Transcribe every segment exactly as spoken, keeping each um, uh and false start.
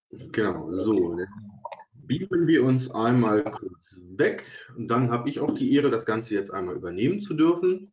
Genau, so, dann beamen wir uns einmal kurz weg und dann habe ich auch die Ehre, das Ganze jetzt einmal übernehmen zu dürfen.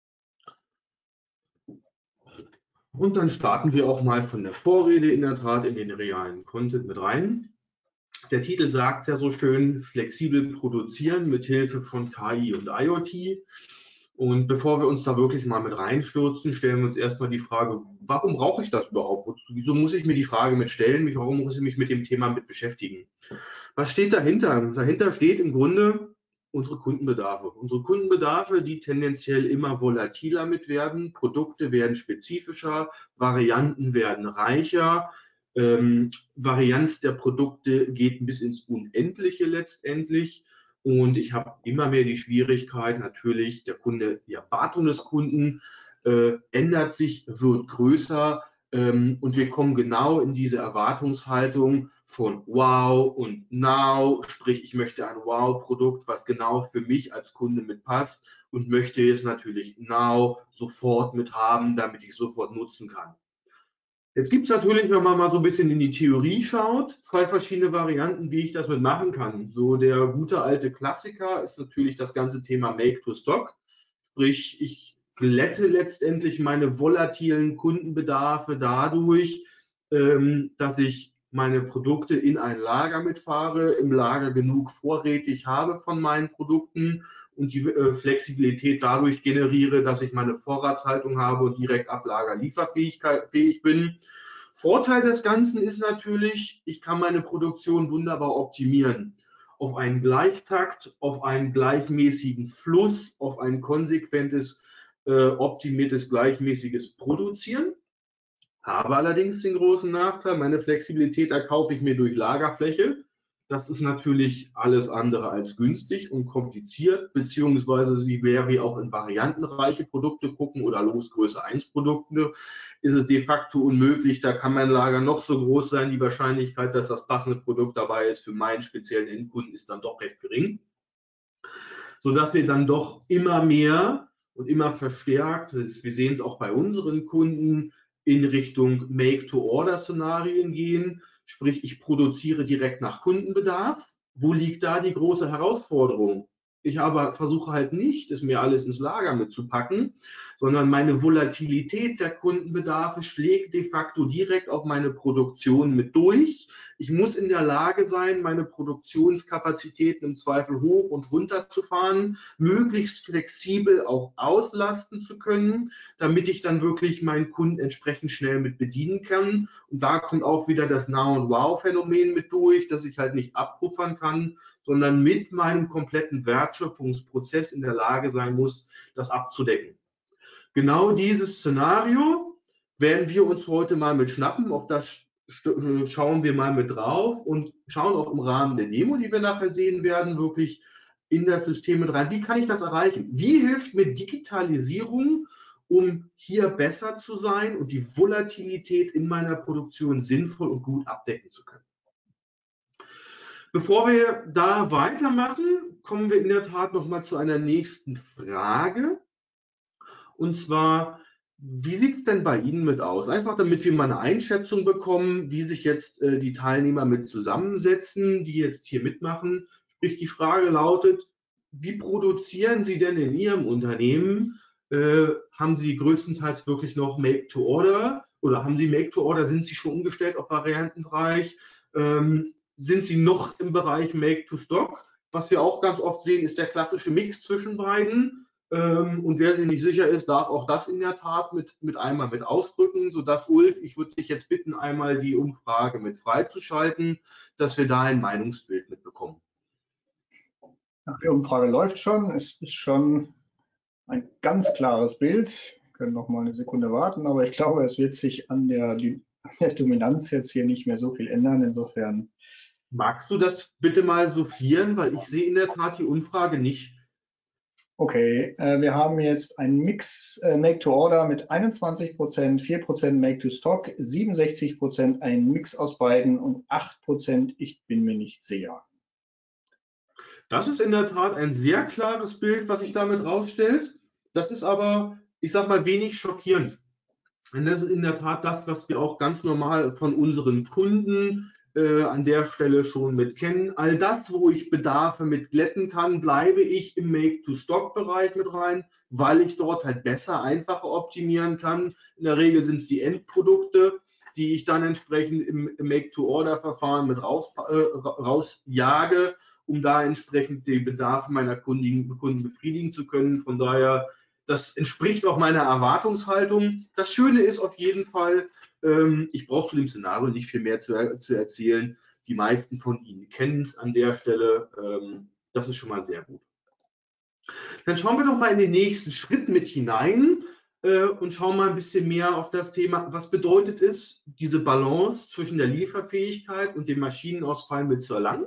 Und dann starten wir auch mal von der Vorrede in der Tat in den realen Content mit rein. Der Titel sagt es ja so schön, flexibel produzieren mit Hilfe von K I und IoT. Und bevor wir uns da wirklich mal mit reinstürzen, stellen wir uns erstmal die Frage, warum brauche ich das überhaupt? Wieso muss ich mir die Frage mit stellen? Warum muss ich mich mit dem Thema mit beschäftigen? Was steht dahinter? Dahinter steht im Grunde unsere Kundenbedarfe. Unsere Kundenbedarfe, die tendenziell immer volatiler mit werden. Produkte werden spezifischer, Varianten werden reicher. Ähm, Varianz der Produkte geht bis ins Unendliche letztendlich. Und ich habe immer mehr die Schwierigkeit, natürlich, der Kunde, die Erwartung des Kunden äh, ändert sich, wird größer. Ähm, und wir kommen genau in diese Erwartungshaltung von Wow und Now, sprich, ich möchte ein Wow-Produkt, was genau für mich als Kunde mitpasst und möchte es natürlich Now sofort mit haben, damit ich es sofort nutzen kann. Jetzt gibt es natürlich, wenn man mal so ein bisschen in die Theorie schaut, zwei verschiedene Varianten, wie ich das mit machen kann. So der gute alte Klassiker ist natürlich das ganze Thema Make to Stock. Sprich, ich glätte letztendlich meine volatilen Kundenbedarfe dadurch, ähm, dass ich meine Produkte in ein Lager mitfahre, im Lager genug vorrätig habe von meinen Produkten und die äh, Flexibilität dadurch generiere, dass ich meine Vorratshaltung habe und direkt ab Lager lieferfähig bin. Vorteil des Ganzen ist natürlich, ich kann meine Produktion wunderbar optimieren auf einen Gleichtakt, auf einen gleichmäßigen Fluss, auf ein konsequentes, äh, optimiertes, gleichmäßiges Produzieren. Habe allerdings den großen Nachteil, meine Flexibilität erkaufe ich mir durch Lagerfläche. Das ist natürlich alles andere als günstig und kompliziert, beziehungsweise wie wir auch in variantenreiche Produkte gucken oder Losgröße eins Produkte, ist es de facto unmöglich. Da kann mein Lager noch so groß sein. Die Wahrscheinlichkeit, dass das passende Produkt dabei ist für meinen speziellen Endkunden, ist dann doch recht gering, sodass wir dann doch immer mehr und immer verstärkt, wir sehen es auch bei unseren Kunden, in Richtung Make-to-Order-Szenarien gehen. Sprich, ich produziere direkt nach Kundenbedarf. Wo liegt da die große Herausforderung? Ich aber versuche halt nicht, es mir alles ins Lager mitzupacken, sondern meine Volatilität der Kundenbedarfe schlägt de facto direkt auf meine Produktion mit durch. Ich muss in der Lage sein, meine Produktionskapazitäten im Zweifel hoch und runter zu fahren, möglichst flexibel auch auslasten zu können, damit ich dann wirklich meinen Kunden entsprechend schnell mit bedienen kann. Und da kommt auch wieder das Now- und Wow-Phänomen mit durch, dass ich halt nicht abpuffern kann, sondern mit meinem kompletten Wertschöpfungsprozess in der Lage sein muss, das abzudecken. Genau dieses Szenario werden wir uns heute mal mit schnappen. Auf das schauen wir mal mit drauf und schauen auch im Rahmen der Demo, die wir nachher sehen werden, wirklich in das System mit rein. Wie kann ich das erreichen? Wie hilft mir Digitalisierung, um hier besser zu sein und die Volatilität in meiner Produktion sinnvoll und gut abdecken zu können? Bevor wir da weitermachen, kommen wir in der Tat noch mal zu einer nächsten Frage. Und zwar, wie sieht es denn bei Ihnen mit aus? Einfach damit wir mal eine Einschätzung bekommen, wie sich jetzt äh, die Teilnehmer mit zusammensetzen, die jetzt hier mitmachen. Sprich, die Frage lautet, wie produzieren Sie denn in Ihrem Unternehmen? Äh, haben Sie größtenteils wirklich noch Make-to-Order oder haben Sie Make-to-Order? Sind Sie schon umgestellt auf Variantenbereich? Ähm, sind Sie noch im Bereich Make-to-Stock? Was wir auch ganz oft sehen, ist der klassische Mix zwischen beiden. Ähm, und wer sich nicht sicher ist, darf auch das in der Tat mit, mit einmal mit ausdrücken, sodass Ulf, ich würde dich jetzt bitten, einmal die Umfrage mit freizuschalten, dass wir da ein Meinungsbild mitbekommen. Ach, die Umfrage läuft schon. Es ist schon ein ganz klares Bild. Wir können noch mal eine Sekunde warten, aber ich glaube, es wird sich an der, an der Dominanz jetzt hier nicht mehr so viel ändern. Insofern. Magst du das bitte mal sortieren, weil ich sehe in der Tat die Umfrage nicht. Okay, äh, wir haben jetzt einen Mix äh, Make-to-Order mit einundzwanzig Prozent, vier Prozent Make-to-Stock, siebenundsechzig Prozent ein Mix aus beiden und acht Prozent ich bin mir nicht sicher. Das ist in der Tat ein sehr klares Bild, was sich damit rausstellt. Das ist aber, ich sag mal, wenig schockierend. Und das ist in der Tat das, was wir auch ganz normal von unseren Kunden äh, an der Stelle schon mit kennen. All das, wo ich Bedarfe mit glätten kann, bleibe ich im Make-to-Stock-Bereich mit rein, weil ich dort halt besser, einfacher optimieren kann. In der Regel sind es die Endprodukte, die ich dann entsprechend im, im Make-to-Order-Verfahren mit raus, äh, rausjage, um da entsprechend den Bedarf meiner Kunden, Kunden befriedigen zu können. Von daher, das entspricht auch meiner Erwartungshaltung. Das Schöne ist auf jeden Fall, ähm, ich brauche zu dem Szenario nicht viel mehr zu, zu erzählen. Die meisten von Ihnen kennen es an der Stelle. Ähm, das ist schon mal sehr gut. Dann schauen wir doch mal in den nächsten Schritt mit hinein äh, und schauen mal ein bisschen mehr auf das Thema, was bedeutet es, diese Balance zwischen der Lieferfähigkeit und dem Maschinenausfall mit zu erlangen.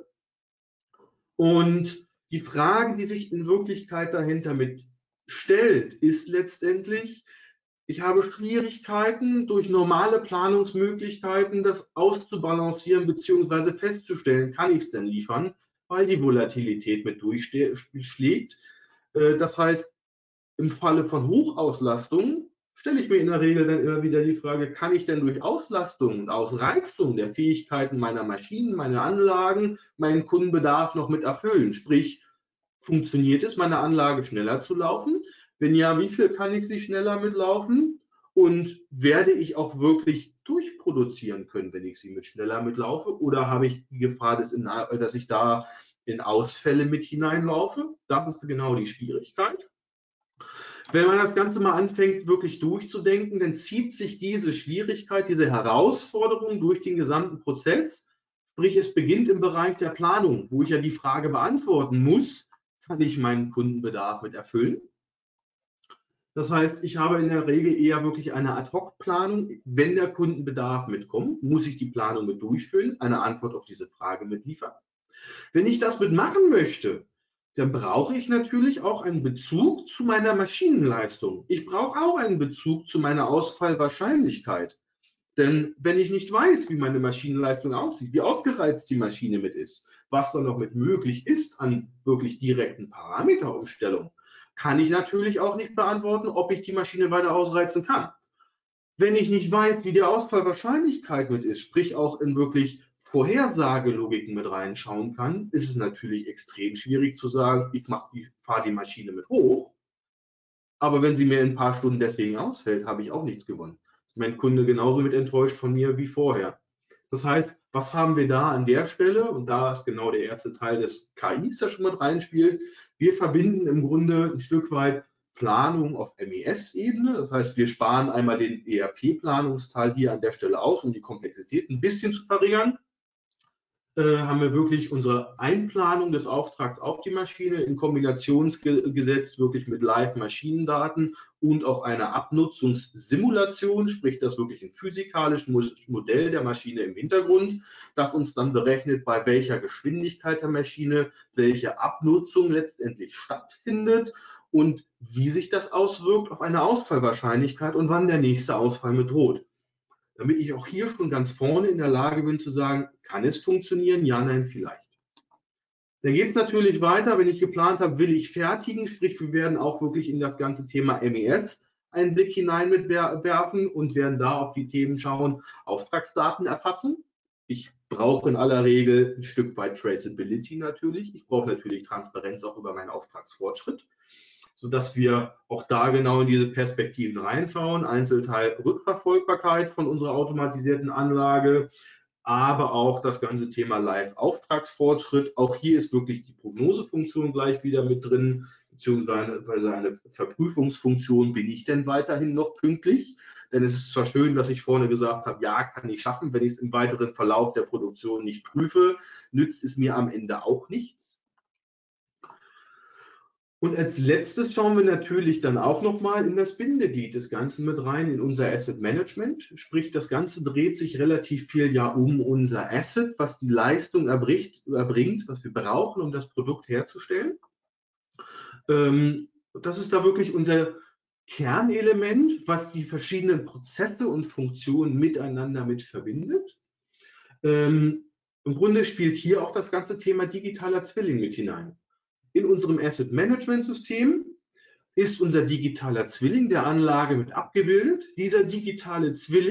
Und die Frage, die sich in Wirklichkeit dahinter mit stellt, ist letztendlich, ich habe Schwierigkeiten, durch normale Planungsmöglichkeiten das auszubalancieren bzw. festzustellen, kann ich es denn liefern, weil die Volatilität mit durchschlägt. Das heißt, im Falle von Hochauslastung stelle ich mir in der Regel dann immer wieder die Frage, kann ich denn durch Auslastung und Ausreizung der Fähigkeiten meiner Maschinen, meiner Anlagen, meinen Kundenbedarf noch mit erfüllen? Sprich, funktioniert es, meine Anlage schneller zu laufen? Wenn ja, wie viel kann ich sie schneller mitlaufen? Und werde ich auch wirklich durchproduzieren können, wenn ich sie mit schneller mitlaufe? Oder habe ich die Gefahr, dass, in, dass ich da in Ausfälle mit hineinlaufe? Das ist genau die Schwierigkeit. Wenn man das Ganze mal anfängt, wirklich durchzudenken, dann zieht sich diese Schwierigkeit, diese Herausforderung durch den gesamten Prozess. Sprich, es beginnt im Bereich der Planung, wo ich ja die Frage beantworten muss, kann ich meinen Kundenbedarf mit erfüllen? Das heißt, ich habe in der Regel eher wirklich eine Ad-Hoc-Planung. Wenn der Kundenbedarf mitkommt, muss ich die Planung mit durchführen, eine Antwort auf diese Frage mitliefern. Wenn ich das mitmachen möchte, dann brauche ich natürlich auch einen Bezug zu meiner Maschinenleistung. Ich brauche auch einen Bezug zu meiner Ausfallwahrscheinlichkeit. Denn wenn ich nicht weiß, wie meine Maschinenleistung aussieht, wie ausgereizt die Maschine mit ist, was da noch mit möglich ist an wirklich direkten Parameterumstellungen, kann ich natürlich auch nicht beantworten, ob ich die Maschine weiter ausreizen kann. Wenn ich nicht weiß, wie die Ausfallwahrscheinlichkeit mit ist, sprich auch in wirklich Vorhersagelogiken mit reinschauen kann, ist es natürlich extrem schwierig zu sagen, ich, ich fahre die Maschine mit hoch, aber wenn sie mir in ein paar Stunden deswegen ausfällt, habe ich auch nichts gewonnen. Ist mein Kunde genauso mit enttäuscht von mir wie vorher. Das heißt, was haben wir da an der Stelle? Und da ist genau der erste Teil des K Is, der schon mit reinspielt. Wir verbinden im Grunde ein Stück weit Planung auf M E S-Ebene. Das heißt, wir sparen einmal den E R P-Planungsteil hier an der Stelle aus, um die Komplexität ein bisschen zu verringern. Äh, haben wir wirklich unsere Einplanung des Auftrags auf die Maschine in Kombination gesetzt, wirklich mit Live-Maschinendaten und auch einer Abnutzungssimulation, sprich das wirklich ein physikalisches Modell der Maschine im Hintergrund, das uns dann berechnet, bei welcher Geschwindigkeit der Maschine welche Abnutzung letztendlich stattfindet und wie sich das auswirkt auf eine Ausfallwahrscheinlichkeit und wann der nächste Ausfall mit droht. Damit ich auch hier schon ganz vorne in der Lage bin zu sagen, kann es funktionieren? Ja, nein, vielleicht. Dann geht es natürlich weiter, wenn ich geplant habe, will ich fertigen, sprich wir werden auch wirklich in das ganze Thema M E S einen Blick hinein mitwerfen und werden da auf die Themen schauen, Auftragsdaten erfassen. Ich brauche in aller Regel ein Stück weit Traceability natürlich. Ich brauche natürlich Transparenz auch über meinen Auftragsfortschritt, sodass wir auch da genau in diese Perspektiven reinschauen. Einzelteil Rückverfolgbarkeit von unserer automatisierten Anlage, aber auch das ganze Thema Live-Auftragsfortschritt. Auch hier ist wirklich die Prognosefunktion gleich wieder mit drin, beziehungsweise eine Verprüfungsfunktion, bin ich denn weiterhin noch pünktlich? Denn es ist zwar schön, dass ich vorne gesagt habe, ja, kann ich schaffen, wenn ich es im weiteren Verlauf der Produktion nicht prüfe, nützt es mir am Ende auch nichts. Und als letztes schauen wir natürlich dann auch nochmal in das Bindeglied des Ganzen mit rein, in unser Asset Management. Sprich, das Ganze dreht sich relativ viel ja um unser Asset, was die Leistung erbringt, erbringt, was wir brauchen, um das Produkt herzustellen. Ähm, das ist da wirklich unser Kernelement, was die verschiedenen Prozesse und Funktionen miteinander mit verbindet. Ähm, im Grunde spielt hier auch das ganze Thema digitaler Zwilling mit hinein. In unserem Asset Management System ist unser digitaler Zwilling der Anlage mit abgebildet. Dieser digitale Zwilling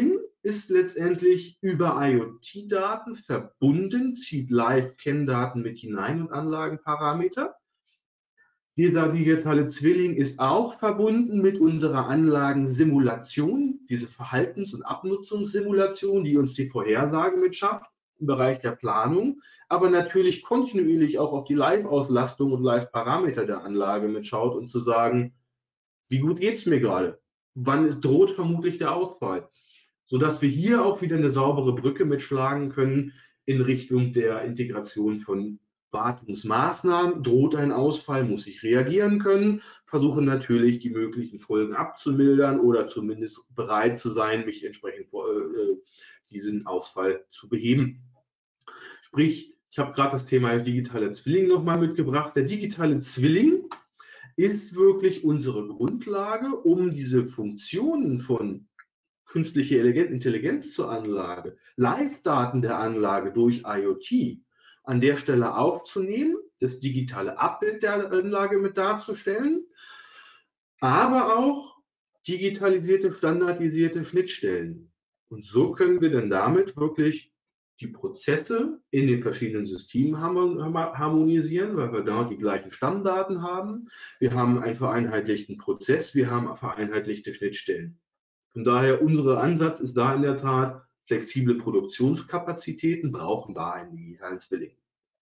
ist letztendlich über IoT-Daten verbunden, zieht Live-Kenndaten mit hinein und Anlagenparameter. Dieser digitale Zwilling ist auch verbunden mit unserer Anlagensimulation, diese Verhaltens- und Abnutzungssimulation, die uns die Vorhersagen mitschafft im Bereich der Planung, aber natürlich kontinuierlich auch auf die Live-Auslastung und Live-Parameter der Anlage mitschaut und zu sagen, wie gut geht es mir gerade? Wann droht vermutlich der Ausfall? Sodass wir hier auch wieder eine saubere Brücke mitschlagen können in Richtung der Integration von Wartungsmaßnahmen. Droht ein Ausfall, muss ich reagieren können, versuche natürlich die möglichen Folgen abzumildern oder zumindest bereit zu sein, mich entsprechend vor, äh, diesen Ausfall zu beheben. Sprich, ich habe gerade das Thema digitaler Zwilling nochmal mitgebracht. Der digitale Zwilling ist wirklich unsere Grundlage, um diese Funktionen von künstliche Intelligenz zur Anlage, Live-Daten der Anlage durch IoT an der Stelle aufzunehmen, das digitale Abbild der Anlage mit darzustellen, aber auch digitalisierte, standardisierte Schnittstellen. Und so können wir dann damit wirklich die Prozesse in den verschiedenen Systemen harmonisieren, weil wir da die gleichen Stammdaten haben. Wir haben einen vereinheitlichten Prozess, wir haben vereinheitlichte Schnittstellen. Von daher, unser Ansatz ist da in der Tat, flexible Produktionskapazitäten brauchen da einen digitalen Zwilling.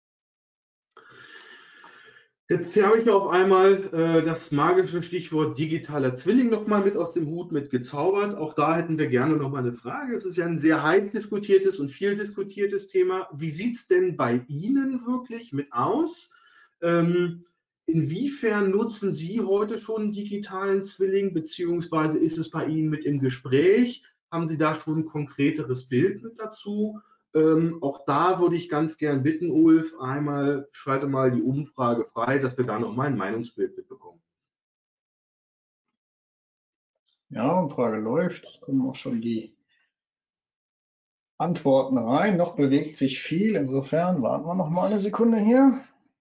Jetzt habe ich auf einmal äh, das magische Stichwort digitaler Zwilling nochmal mit aus dem Hut mit gezaubert. Auch da hätten wir gerne nochmal eine Frage. Es ist ja ein sehr heiß diskutiertes und viel diskutiertes Thema. Wie sieht es denn bei Ihnen wirklich mit aus? Ähm, inwiefern nutzen Sie heute schon einen digitalen Zwilling, beziehungsweise ist es bei Ihnen mit im Gespräch? Haben Sie da schon ein konkreteres Bild mit dazu? Ähm, auch da würde ich ganz gern bitten, Ulf, einmal schalte mal die Umfrage frei, dass wir da noch mal ein Meinungsbild mitbekommen. Ja, Umfrage läuft. Es kommen auch schon die Antworten rein. Noch bewegt sich viel. Insofern warten wir noch mal eine Sekunde hier.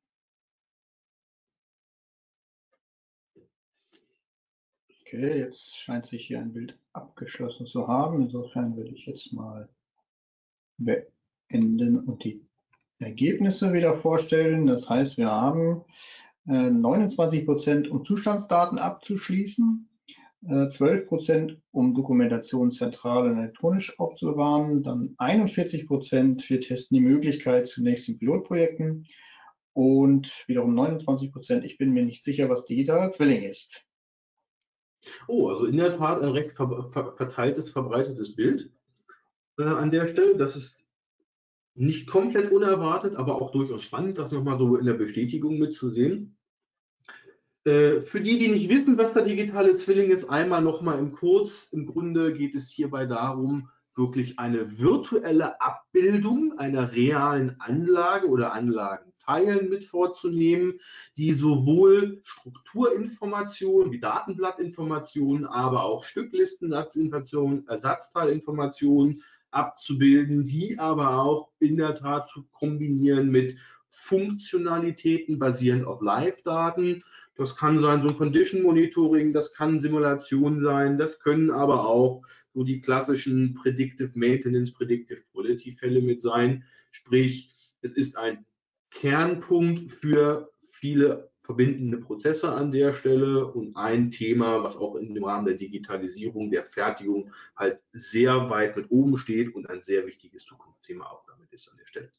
Okay, jetzt scheint sich hier ein Bild abgeschlossen zu haben. Insofern würde ich jetzt mal beenden und die Ergebnisse wieder vorstellen. Das heißt, wir haben äh, neunundzwanzig Prozent, um Zustandsdaten abzuschließen, äh, zwölf Prozent, um Dokumentation zentral und elektronisch aufzubewahren, dann einundvierzig Prozent, wir testen die Möglichkeit zu nächsten Pilotprojekten und wiederum neunundzwanzig Prozent, ich bin mir nicht sicher, was digitaler Zwilling ist. Oh, also in der Tat ein recht ver ver verteiltes, verbreitetes Bild äh, an der Stelle. Das ist nicht komplett unerwartet, aber auch durchaus spannend, das nochmal so in der Bestätigung mitzusehen. Äh, für die, die nicht wissen, was der digitale Zwilling ist, einmal nochmal im Kurz. Im Grunde geht es hierbei darum, wirklich eine virtuelle Abbildung einer realen Anlage oder Anlagenteilen mit vorzunehmen, die sowohl Strukturinformationen wie Datenblattinformationen, aber auch Stücklisteninformationen, Ersatzteilinformationen abzubilden, die aber auch in der Tat zu kombinieren mit Funktionalitäten basierend auf Live-Daten. Das kann sein so ein Condition Monitoring, das kann Simulation sein, das können aber auch so die klassischen Predictive Maintenance, Predictive Quality Fälle mit sein. Sprich, es ist ein Kernpunkt für viele verbindende Prozesse an der Stelle und ein Thema, was auch im Rahmen der Digitalisierung, der Fertigung halt sehr weit mit oben steht und ein sehr wichtiges Zukunftsthema auch damit ist an der Stelle.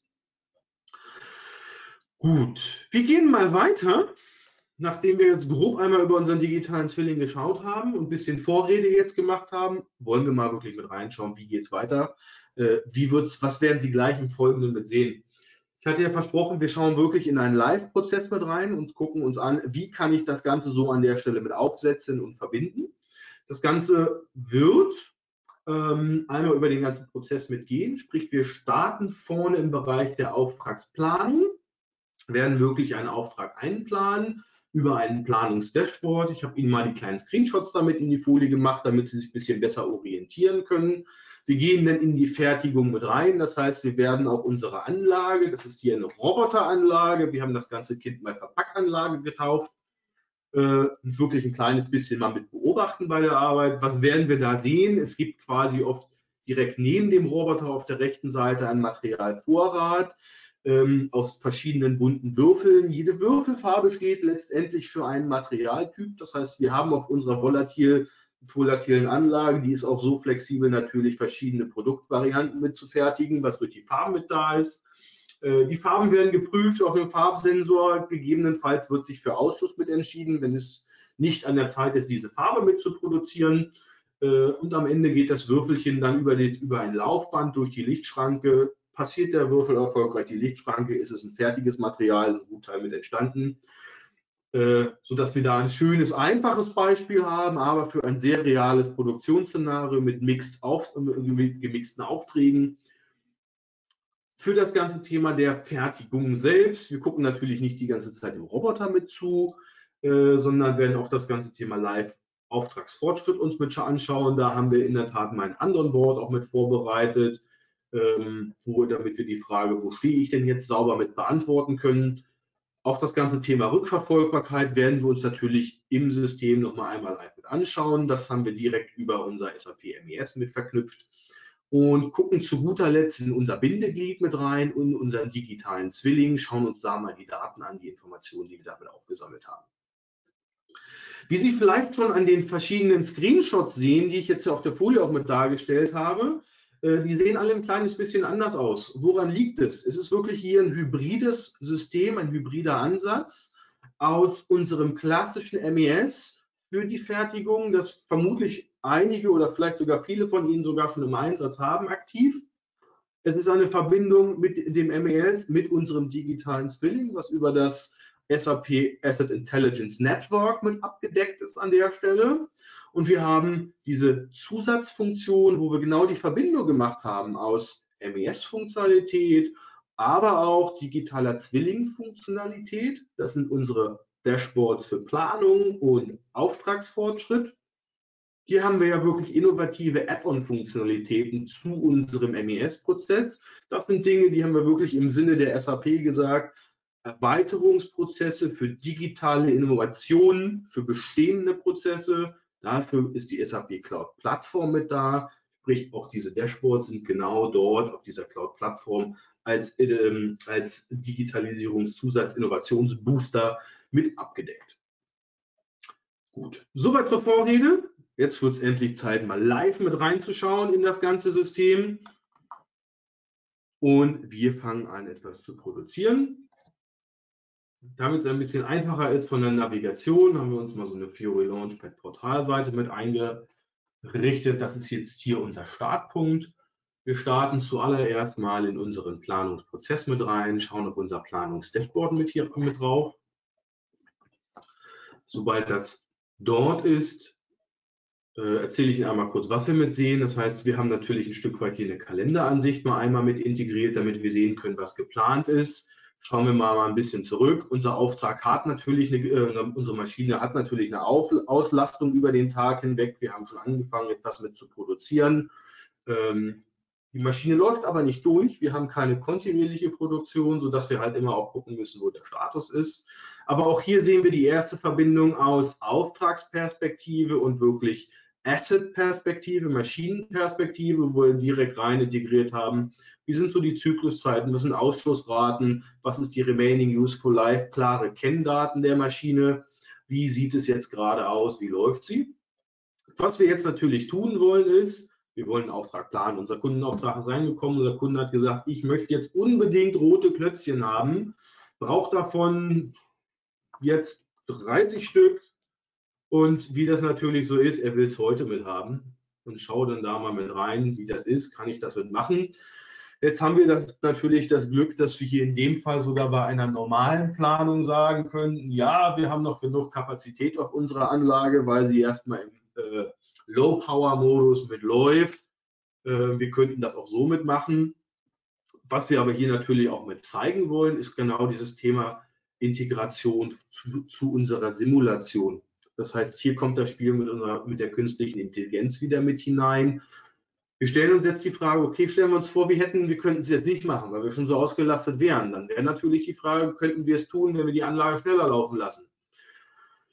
Gut, wir gehen mal weiter. Nachdem wir jetzt grob einmal über unseren digitalen Zwilling geschaut haben und ein bisschen Vorrede jetzt gemacht haben, wollen wir mal wirklich mit reinschauen, wie geht es weiter, äh, wie wird's, was werden Sie gleich im Folgenden mit sehen. Ich hatte ja versprochen, wir schauen wirklich in einen Live-Prozess mit rein und gucken uns an, wie kann ich das Ganze so an der Stelle mit aufsetzen und verbinden. Das Ganze wird ähm, einmal über den ganzen Prozess mitgehen, sprich wir starten vorne im Bereich der Auftragsplanung, werden wirklich einen Auftrag einplanen, über einen Planungsdashboard. Ich habe Ihnen mal die kleinen Screenshots damit in die Folie gemacht, damit Sie sich ein bisschen besser orientieren können. Wir gehen dann in die Fertigung mit rein. Das heißt, wir werden auch unsere Anlage, das ist hier eine Roboteranlage, wir haben das ganze Kind mal Verpackanlage getauft, äh, wirklich ein kleines bisschen mal mit beobachten bei der Arbeit. Was werden wir da sehen? Es gibt quasi oft direkt neben dem Roboter auf der rechten Seite ein Materialvorrat ähm, aus verschiedenen bunten Würfeln. Jede Würfelfarbe steht letztendlich für einen Materialtyp. Das heißt, wir haben auf unserer volatil, volatilen Anlage, die ist auch so flexibel, natürlich verschiedene Produktvarianten mitzufertigen, was durch die Farben mit da ist. Äh, die Farben werden geprüft auf dem Farbsensor. Gegebenenfalls wird sich für Ausschuss mit entschieden, wenn es nicht an der Zeit ist, diese Farbe mit zu produzieren. Und am Ende geht das Würfelchen dann über, die, über ein Laufband durch die Lichtschranke. Passiert der Würfel erfolgreich die Lichtschranke, ist es ein fertiges Material, ist ein Gutteil mit entstanden. Äh, sodass wir da ein schönes, einfaches Beispiel haben, aber für ein sehr reales Produktionsszenario mit, mixed auf, mit gemixten Aufträgen. Für das ganze Thema der Fertigung selbst, wir gucken natürlich nicht die ganze Zeit im Roboter mit zu, äh, sondern werden auch das ganze Thema Live-Auftragsfortschritt uns mit anschauen. Da haben wir in der Tat mal ein anderen Board auch mit vorbereitet, ähm, wo, damit wir die Frage, wo stehe ich denn jetzt, sauber mit beantworten können. Auch das ganze Thema Rückverfolgbarkeit werden wir uns natürlich im System noch mal einmal live mit anschauen. Das haben wir direkt über unser S A P M E S mit verknüpft. Und gucken zu guter Letzt in unser Bindeglied mit rein und unseren digitalen Zwilling, schauen uns da mal die Daten an, die Informationen, die wir damit aufgesammelt haben. Wie Sie vielleicht schon an den verschiedenen Screenshots sehen, die ich jetzt auf der Folie auch mit dargestellt habe, die sehen alle ein kleines bisschen anders aus. Woran liegt es? Es ist wirklich hier ein hybrides System, ein hybrider Ansatz aus unserem klassischen M E S für die Fertigung, das vermutlich einige oder vielleicht sogar viele von Ihnen sogar schon im Einsatz haben, aktiv. Es ist eine Verbindung mit dem M E S, mit unserem digitalen Zwilling, was über das S A P Asset Intelligence Network mit abgedeckt ist an der Stelle. Und wir haben diese Zusatzfunktion, wo wir genau die Verbindung gemacht haben aus M E S-Funktionalität, aber auch digitaler Zwilling-Funktionalität. Das sind unsere Dashboards für Planung und Auftragsfortschritt. Hier haben wir ja wirklich innovative Add-on-Funktionalitäten zu unserem M E S-Prozess. Das sind Dinge, die haben wir wirklich im Sinne der S A P gesagt, Erweiterungsprozesse für digitale Innovationen, für bestehende Prozesse. Dafür ist die S A P Cloud-Plattform mit da. Sprich, auch diese Dashboards sind genau dort auf dieser Cloud-Plattform als, ähm, als Digitalisierungszusatz-Innovationsbooster mit abgedeckt. Gut, soweit zur Vorrede. Jetzt wird es endlich Zeit, mal live mit reinzuschauen in das ganze System. Und wir fangen an, etwas zu produzieren. Damit es ein bisschen einfacher ist von der Navigation, haben wir uns mal so eine Fiori Launchpad Portalseite mit eingerichtet. Das ist jetzt hier unser Startpunkt. Wir starten zuallererst mal in unseren Planungsprozess mit rein, schauen auf unser Planungsdashboard mit hier mit drauf. Sobald das dort ist, äh, erzähle ich Ihnen einmal kurz, was wir mit sehen. Das heißt, wir haben natürlich ein Stück weit hier eine Kalenderansicht mal einmal mit integriert, damit wir sehen können, was geplant ist. Schauen wir mal, mal ein bisschen zurück. Unser Auftrag hat natürlich, eine, äh, unsere Maschine hat natürlich eine Auf Auslastung über den Tag hinweg. Wir haben schon angefangen, etwas mit zu produzieren. Ähm, die Maschine läuft aber nicht durch. Wir haben keine kontinuierliche Produktion, sodass wir halt immer auch gucken müssen, wo der Status ist. Aber auch hier sehen wir die erste Verbindung aus Auftragsperspektive und wirklich Asset-Perspektive, Maschinenperspektive, wo wir direkt rein integriert haben. Wie sind so die Zykluszeiten, was sind Ausschlussraten, was ist die Remaining Useful Life, klare Kenndaten der Maschine, wie sieht es jetzt gerade aus, wie läuft sie. Was wir jetzt natürlich tun wollen ist, wir wollen einen Auftrag planen. Unser Kundenauftrag ist reingekommen, unser Kunde hat gesagt, ich möchte jetzt unbedingt rote Klötzchen haben, braucht davon jetzt dreißig Stück und wie das natürlich so ist, er will es heute mit haben und schau dann da mal mit rein, wie das ist, kann ich das mit machen. Jetzt haben wir das, natürlich das Glück, dass wir hier in dem Fall sogar bei einer normalen Planung sagen können, ja, wir haben noch genug Kapazität auf unserer Anlage, weil sie erstmal im äh, Low-Power-Modus mitläuft. Äh, wir könnten das auch so mitmachen. Was wir aber hier natürlich auch mit zeigen wollen, ist genau dieses Thema Integration zu, zu unserer Simulation. Das heißt, hier kommt das Spiel mit, unserer, mit der künstlichen Intelligenz wieder mit hinein. Wir stellen uns jetzt die Frage, okay, stellen wir uns vor, wir hätten, wir könnten es jetzt nicht machen, weil wir schon so ausgelastet wären. Dann wäre natürlich die Frage, könnten wir es tun, wenn wir die Anlage schneller laufen lassen?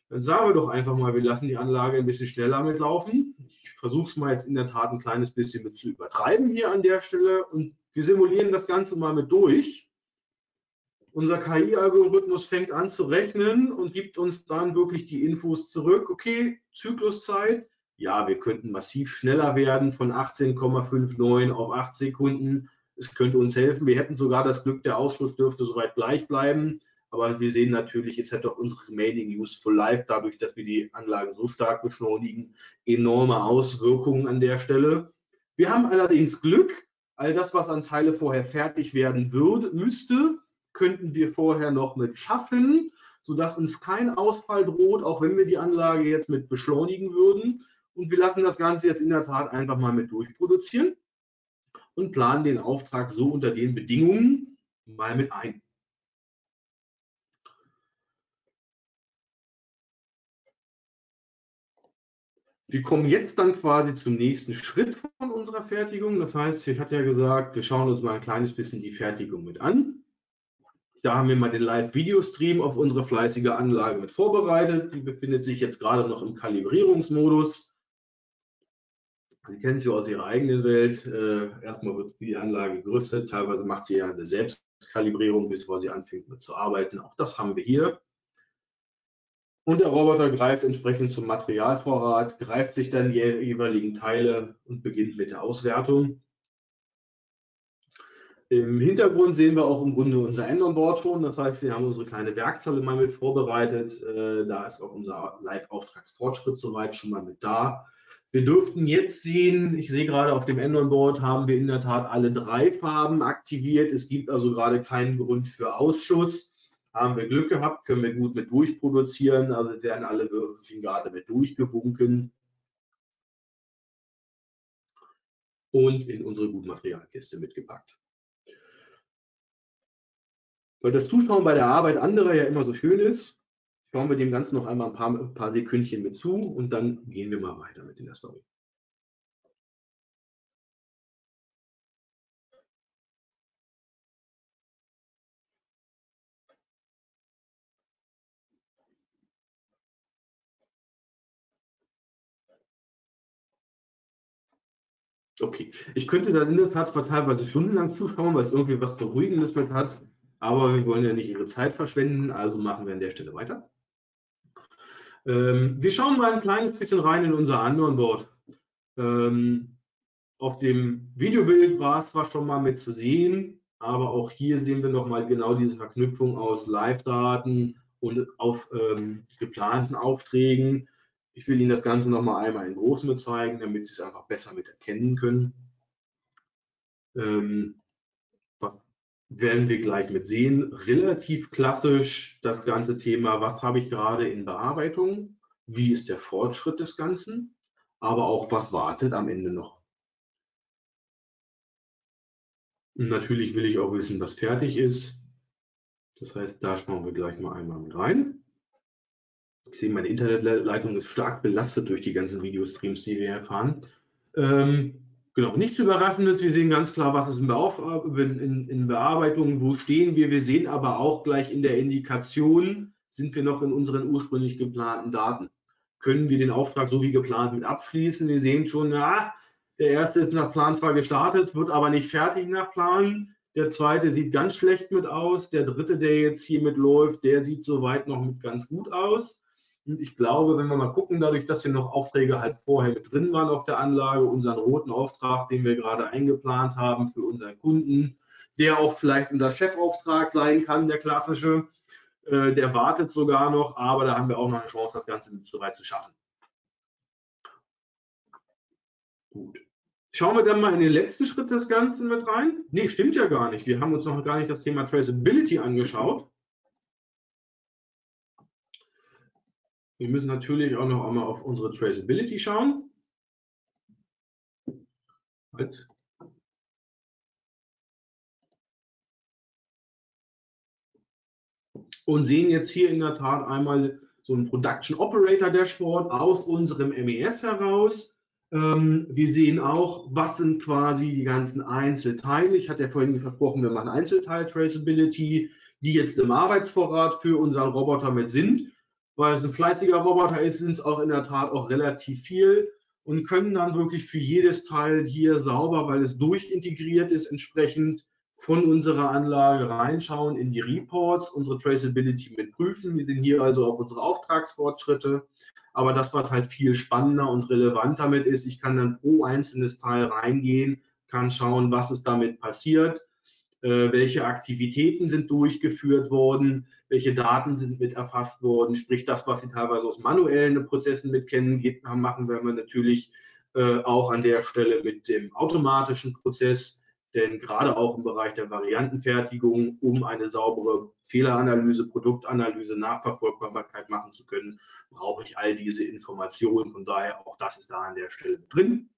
Dann sagen wir doch einfach mal, wir lassen die Anlage ein bisschen schneller mitlaufen. Ich versuche es mal jetzt in der Tat ein kleines bisschen mit zu übertreiben hier an der Stelle und wir simulieren das Ganze mal mit durch. Unser K I-Algorithmus fängt an zu rechnen und gibt uns dann wirklich die Infos zurück. Okay, Zykluszeit. Ja, wir könnten massiv schneller werden von achtzehn Komma neunundfünfzig auf acht Sekunden. Es könnte uns helfen. Wir hätten sogar das Glück, der Ausschluss dürfte soweit gleich bleiben. Aber wir sehen natürlich, es hat auch unsere Remaining Useful Life, dadurch, dass wir die Anlage so stark beschleunigen, enorme Auswirkungen an der Stelle. Wir haben allerdings Glück. All das, was an Teile vorher fertig werden würde, müsste, könnten wir vorher noch mit schaffen, sodass uns kein Ausfall droht, auch wenn wir die Anlage jetzt mit beschleunigen würden. Und wir lassen das Ganze jetzt in der Tat einfach mal mit durchproduzieren und planen den Auftrag so unter den Bedingungen mal mit ein. Wir kommen jetzt dann quasi zum nächsten Schritt von unserer Fertigung. Das heißt, ich hatte ja gesagt, wir schauen uns mal ein kleines bisschen die Fertigung mit an. Da haben wir mal den Live-Video-Stream auf unsere fleißige Anlage mit vorbereitet. Die befindet sich jetzt gerade noch im Kalibrierungsmodus. Sie kennen sie aus ihrer eigenen Welt. Äh, erstmal wird die Anlage gerüstet. Teilweise macht sie ja eine Selbstkalibrierung, bis sie anfängt mit zu arbeiten. Auch das haben wir hier. Und der Roboter greift entsprechend zum Materialvorrat, greift sich dann die jeweiligen Teile und beginnt mit der Auswertung. Im Hintergrund sehen wir auch im Grunde unser End-on-Board schon. Das heißt, wir haben unsere kleine Werkzeile mal mit vorbereitet. Da ist auch unser Live-Auftragsfortschritt soweit schon mal mit da. Wir dürften jetzt sehen, ich sehe gerade auf dem End-on-Board haben wir in der Tat alle drei Farben aktiviert. Es gibt also gerade keinen Grund für Ausschuss. Haben wir Glück gehabt, können wir gut mit durchproduzieren. Also werden alle Würfelchen gerade mit durchgewunken. Und in unsere Gutmaterialkiste mitgepackt. Weil das Zuschauen bei der Arbeit anderer ja immer so schön ist, schauen wir dem Ganzen noch einmal ein paar, ein paar Sekündchen mit zu und dann gehen wir mal weiter mit in der Story. Okay, ich könnte da in der Tat zwar teilweise stundenlang zuschauen, weil es irgendwie was Beruhigendes mit hat, aber wir wollen ja nicht Ihre Zeit verschwenden, also machen wir an der Stelle weiter. Ähm, wir schauen mal ein kleines bisschen rein in unser On-Board. Ähm, auf dem Videobild war es zwar schon mal mit zu sehen, aber auch hier sehen wir nochmal genau diese Verknüpfung aus Live-Daten und auf ähm, geplanten Aufträgen. Ich will Ihnen das Ganze noch mal einmal in groß mit zeigen, damit Sie es einfach besser mit erkennen können. Ähm, was werden wir gleich mit sehen? Relativ klassisch das ganze Thema, was habe ich gerade in Bearbeitung? Wie ist der Fortschritt des Ganzen? Aber auch, was wartet am Ende noch? Und natürlich will ich auch wissen, was fertig ist. Das heißt, da schauen wir gleich mal einmal mit rein. Ich sehe, meine Internetleitung ist stark belastet durch die ganzen Videostreams, die wir erfahren. Ähm, genau, nichts Überraschendes. Wir sehen ganz klar, was ist in, in, in Bearbeitung, wo stehen wir. Wir sehen aber auch gleich in der Indikation, sind wir noch in unseren ursprünglich geplanten Daten. Können wir den Auftrag so wie geplant mit abschließen? Wir sehen schon, ja, der erste ist nach Plan zwar gestartet, wird aber nicht fertig nach Plan. Der zweite sieht ganz schlecht mit aus. Der dritte, der jetzt hier mitläuft, der sieht soweit noch mit ganz gut aus. Und ich glaube, wenn wir mal gucken, dadurch, dass hier noch Aufträge halt vorher mit drin waren auf der Anlage, unseren roten Auftrag, den wir gerade eingeplant haben für unseren Kunden, der auch vielleicht unser Chefauftrag sein kann, der klassische, äh, der wartet sogar noch, aber da haben wir auch noch eine Chance, das Ganze soweit zu schaffen. Gut. Schauen wir dann mal in den letzten Schritt des Ganzen mit rein. Nee, stimmt ja gar nicht. Wir haben uns noch gar nicht das Thema Traceability angeschaut. Wir müssen natürlich auch noch einmal auf unsere Traceability schauen. Halt. Und sehen jetzt hier in der Tat einmal so ein Production Operator Dashboard aus unserem M E S heraus. Ähm, wir sehen auch, was sind quasi die ganzen Einzelteile. Ich hatte ja vorhin versprochen, wir machen Einzelteil Traceability, die jetzt im Arbeitsvorrat für unseren Roboter mit sind. weil es ein fleißiger Roboter ist, sind es auch in der Tat auch relativ viel und können dann wirklich für jedes Teil hier sauber, weil es durchintegriert ist, entsprechend von unserer Anlage reinschauen in die Reports, unsere Traceability mit prüfen. Wir sehen hier also auch unsere Auftragsfortschritte. Aber das, was halt viel spannender und relevant damit ist, ich kann dann pro einzelnes Teil reingehen, kann schauen, was ist damit passiert, äh, welche Aktivitäten sind durchgeführt worden, welche Daten sind mit erfasst worden, sprich das, was Sie teilweise aus manuellen Prozessen mit kennen, geht, machen wir natürlich äh, auch an der Stelle mit dem automatischen Prozess. Denn gerade auch im Bereich der Variantenfertigung, um eine saubere Fehleranalyse, Produktanalyse, Nachverfolgbarkeit machen zu können, brauche ich all diese Informationen. Von daher auch das ist da an der Stelle drin.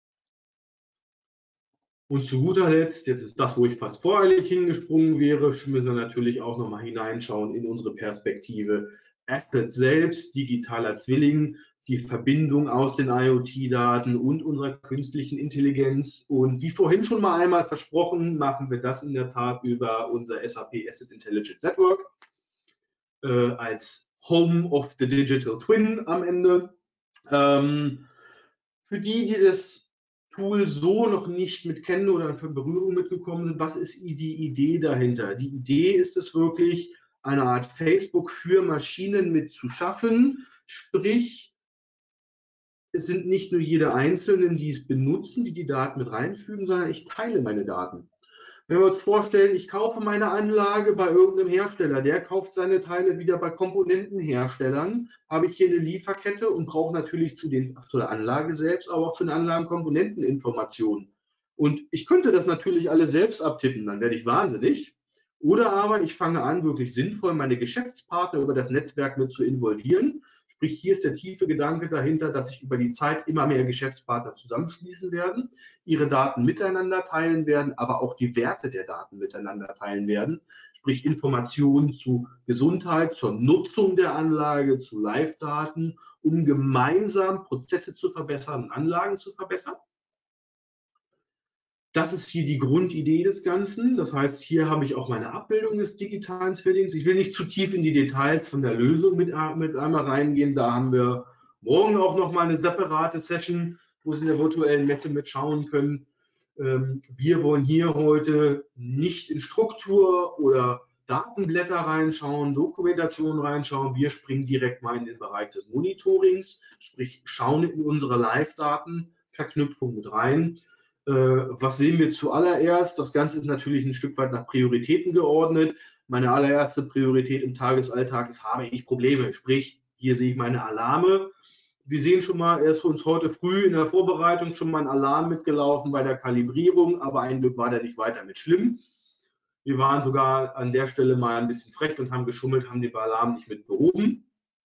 Und zu guter Letzt, jetzt ist das, wo ich fast voreilig hingesprungen wäre, müssen wir natürlich auch nochmal hineinschauen in unsere Perspektive Asset selbst, digitaler Zwilling, die Verbindung aus den IoT-Daten und unserer künstlichen Intelligenz. Und wie vorhin schon mal einmal versprochen, machen wir das in der Tat über unser S A P Asset Intelligence Network äh, als Home of the Digital Twin am Ende. Ähm, für die, die das Tool so noch nicht mit kennen oder in Berührung mitgekommen sind, was ist die Idee dahinter? Die Idee ist es wirklich, eine Art Facebook für Maschinen mit zu schaffen, sprich, es sind nicht nur jede Einzelnen, die es benutzen, die die Daten mit reinfügen, sondern ich teile meine Daten. Wenn wir uns vorstellen, ich kaufe meine Anlage bei irgendeinem Hersteller, der kauft seine Teile wieder bei Komponentenherstellern, habe ich hier eine Lieferkette und brauche natürlich zu, den, zu der Anlage selbst, aber auch zu den Anlagenkomponenten Informationen. Und ich könnte das natürlich alle selbst abtippen, dann werde ich wahnsinnig. Oder aber ich fange an, wirklich sinnvoll meine Geschäftspartner über das Netzwerk mit zu involvieren. Sprich, hier ist der tiefe Gedanke dahinter, dass sich über die Zeit immer mehr Geschäftspartner zusammenschließen werden, ihre Daten miteinander teilen werden, aber auch die Werte der Daten miteinander teilen werden. Sprich, Informationen zu Gesundheit, zur Nutzung der Anlage, zu Live-Daten, um gemeinsam Prozesse zu verbessern und Anlagen zu verbessern. Das ist hier die Grundidee des Ganzen. Das heißt, hier habe ich auch meine Abbildung des digitalen Zwillings. Ich will nicht zu tief in die Details von der Lösung mit, mit einmal reingehen. Da haben wir morgen auch noch mal eine separate Session, wo Sie in der virtuellen Messe mitschauen können. Wir wollen hier heute nicht in Struktur oder Datenblätter reinschauen, Dokumentation reinschauen. Wir springen direkt mal in den Bereich des Monitorings, sprich schauen in unsere Live-Datenverknüpfung mit rein. Was sehen wir zuallererst? Das Ganze ist natürlich ein Stück weit nach Prioritäten geordnet. Meine allererste Priorität im Tagesalltag ist, habe ich Probleme? Sprich, hier sehe ich meine Alarme. Wir sehen schon mal, er ist für uns heute früh in der Vorbereitung schon mal ein Alarm mitgelaufen bei der Kalibrierung, aber ein Glück war der nicht weiter mit schlimm. Wir waren sogar an der Stelle mal ein bisschen frech und haben geschummelt, haben den Alarm nicht mit behoben.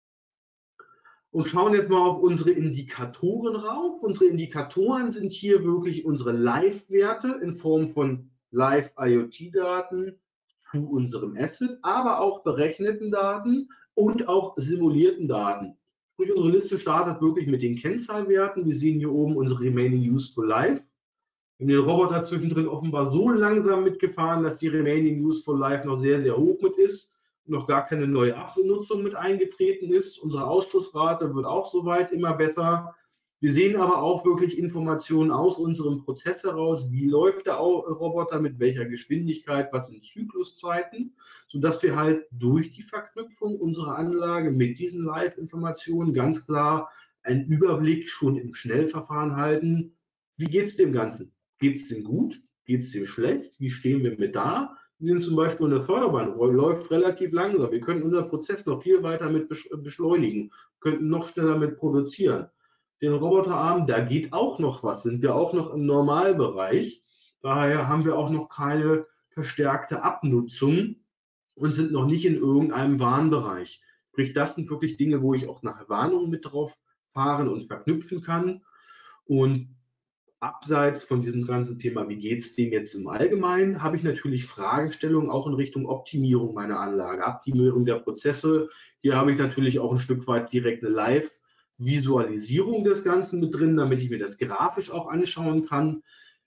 Und schauen jetzt mal auf unsere Indikatoren rauf. Unsere Indikatoren sind hier wirklich unsere Live-Werte in Form von Live-IoT-Daten zu unserem Asset, aber auch berechneten Daten und auch simulierten Daten. Sprich, unsere Liste startet wirklich mit den Kennzahlwerten. Wir sehen hier oben unsere Remaining Useful Life. Wir haben den Roboter zwischendrin offenbar so langsam mitgefahren, dass die Remaining Useful Life noch sehr, sehr hoch mit ist. Noch gar keine neue Abnutzung mit eingetreten ist. Unsere Ausschussrate wird auch soweit immer besser. Wir sehen aber auch wirklich Informationen aus unserem Prozess heraus, wie läuft der Roboter, mit welcher Geschwindigkeit, was sind Zykluszeiten, sodass wir halt durch die Verknüpfung unserer Anlage mit diesen Live-Informationen ganz klar einen Überblick schon im Schnellverfahren halten. Wie geht es dem Ganzen? Geht es dem gut? Geht es dem schlecht? Wie stehen wir mit da? Sie sehen zum Beispiel, eine Förderbahn läuft relativ langsam. Wir könnten unseren Prozess noch viel weiter mit beschleunigen, könnten noch schneller mit produzieren. Den Roboterarm, da geht auch noch was, sind wir auch noch im Normalbereich. Daher haben wir auch noch keine verstärkte Abnutzung und sind noch nicht in irgendeinem Warnbereich. Sprich, das sind wirklich Dinge, wo ich auch nach Warnungen mit drauf fahren und verknüpfen kann. Und abseits von diesem ganzen Thema, wie geht es dem jetzt im Allgemeinen, habe ich natürlich Fragestellungen auch in Richtung Optimierung meiner Anlage, Optimierung der Prozesse. Hier habe ich natürlich auch ein Stück weit direkt eine Live-Visualisierung des Ganzen mit drin, damit ich mir das grafisch auch anschauen kann.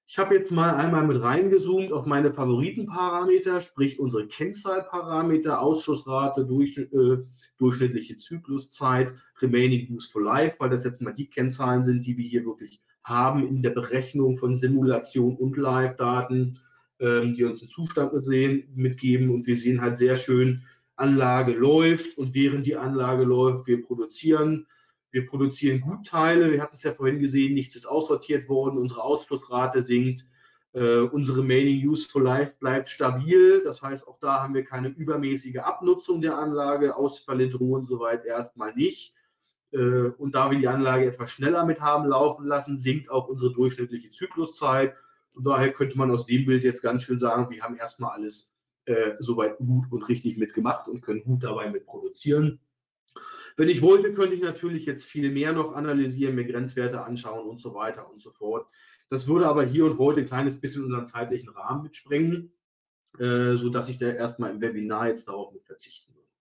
Ich habe jetzt mal einmal mit reingezoomt auf meine Favoritenparameter, sprich unsere Kennzahlparameter, Ausschussrate, durch, äh, durchschnittliche Zykluszeit, Remaining Useful Life, weil das jetzt mal die Kennzahlen sind, die wir hier wirklich haben in der Berechnung von Simulation und Live-Daten, ähm, die uns den Zustand mit sehen, mitgeben. Und wir sehen halt sehr schön, Anlage läuft und während die Anlage läuft, wir produzieren. Wir produzieren Gutteile. Wir hatten es ja vorhin gesehen, nichts ist aussortiert worden. Unsere Ausschlussrate sinkt. Äh, unsere Remaining Useful Life bleibt stabil. Das heißt, auch da haben wir keine übermäßige Abnutzung der Anlage. Ausfälle drohen soweit erstmal nicht. Äh, und da wir die Anlage etwas schneller mit haben laufen lassen, sinkt auch unsere durchschnittliche Zykluszeit. Und daher könnte man aus dem Bild jetzt ganz schön sagen, wir haben erstmal alles äh, soweit gut und richtig mitgemacht und können gut dabei mit produzieren. Wenn ich wollte, könnte ich natürlich jetzt viel mehr noch analysieren, mir Grenzwerte anschauen und so weiter und so fort. Das würde aber hier und heute ein kleines bisschen unseren zeitlichen Rahmen mitsprengen, äh, sodass ich da erstmal im Webinar jetzt darauf mit verzichten würde.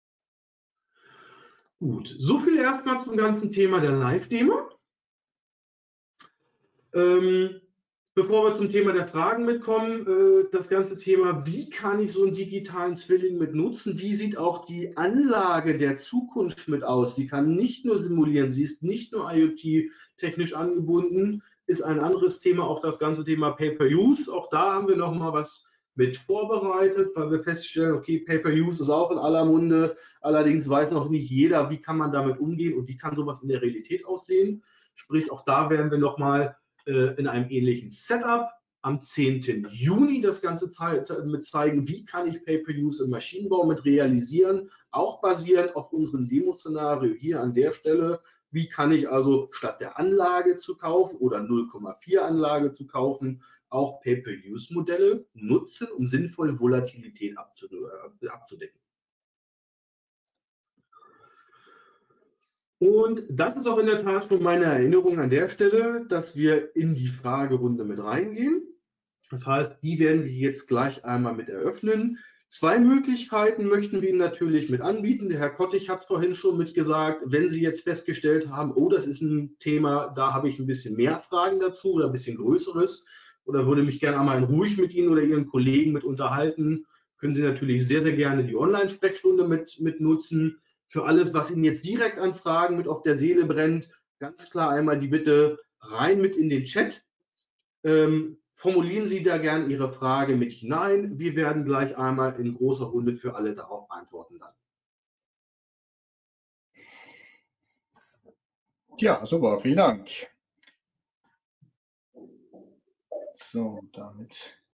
Gut, so viel erstmal zum ganzen Thema der Live-Demo. Ähm, Bevor wir zum Thema der Fragen mitkommen, äh, das ganze Thema, wie kann ich so einen digitalen Zwilling mit nutzen? Wie sieht auch die Anlage der Zukunft mit aus? Sie kann nicht nur simulieren, sie ist nicht nur IoT technisch angebunden, ist ein anderes Thema, auch das ganze Thema Pay-per-Use. Auch da haben wir noch mal was mit vorbereitet, weil wir feststellen, okay, Pay-per-Use ist auch in aller Munde. Allerdings weiß noch nicht jeder, wie kann man damit umgehen und wie kann sowas in der Realität aussehen. Sprich, auch da werden wir noch mal in einem ähnlichen Setup am zehnten Juni das Ganze mit zeigen, wie kann ich Pay-per-Use im Maschinenbau mit realisieren, auch basierend auf unserem Demo-Szenario hier an der Stelle. Wie kann ich also statt der Anlage zu kaufen oder null Komma vier Anlage zu kaufen, auch Pay-per-Use-Modelle nutzen, um sinnvoll Volatilität abzudecken. Und das ist auch in der Tat schon meine Erinnerung an der Stelle, dass wir in die Fragerunde mit reingehen. Das heißt, die werden wir jetzt gleich einmal mit eröffnen. Zwei Möglichkeiten möchten wir Ihnen natürlich mit anbieten. Der Herr Kottig hat es vorhin schon mit gesagt, wenn Sie jetzt festgestellt haben, oh, das ist ein Thema, da habe ich ein bisschen mehr Fragen dazu oder ein bisschen größeres oder würde mich gerne einmal ruhig mit Ihnen oder Ihren Kollegen mit unterhalten, können Sie natürlich sehr, sehr gerne die Online-Sprechstunde mit, mit nutzen. Für alles, was Ihnen jetzt direkt an Fragen mit auf der Seele brennt, ganz klar einmal die Bitte rein mit in den Chat. Ähm, formulieren Sie da gerne Ihre Frage mit hinein. Wir werden gleich einmal in großer Runde für alle darauf antworten dann. Ja, super, vielen Dank. So, damit